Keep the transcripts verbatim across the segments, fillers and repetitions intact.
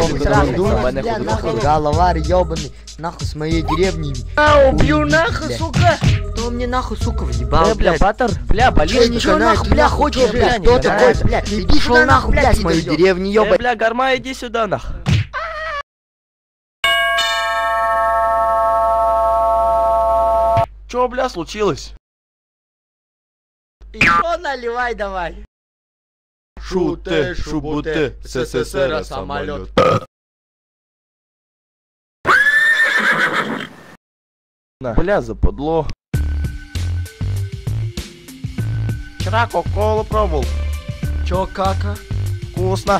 бля, нахуй, головар ебаный, нахуй с моей деревни. А, убью нахуй, Бля. сука! Кто мне нахуй, сука, въебал, Э, бля, блядь? Батер, бля, болезнь. Чё нахуй, бля, хочешь, бля, кто такой, бля? Иди сюда нахуй, бля, с моей деревни, Э, ёбать. бля, Гарма, иди сюда, нах. Чё, бля, случилось? Ещё наливай давай. Шуте, шубуте, СССР самолет. Бля, западло. Вчера кока-колу пробовал. Чё, кака? Вкусно.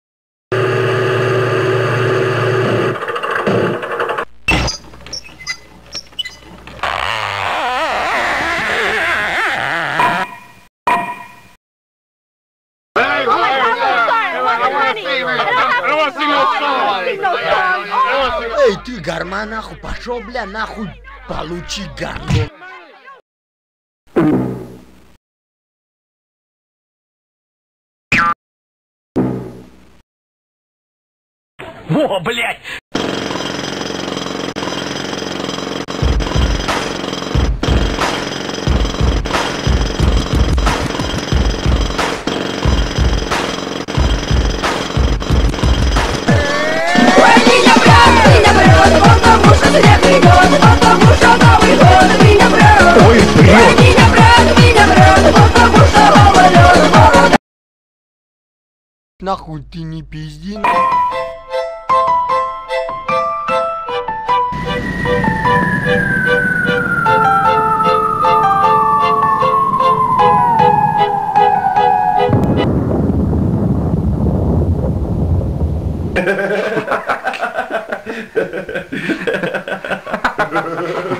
Эй, ты, Гарма, нахуй, пошел, бля, нахуй, получи, говно. Во, блядь! Нахуй ты не пизди. Ha ha ha ha ha.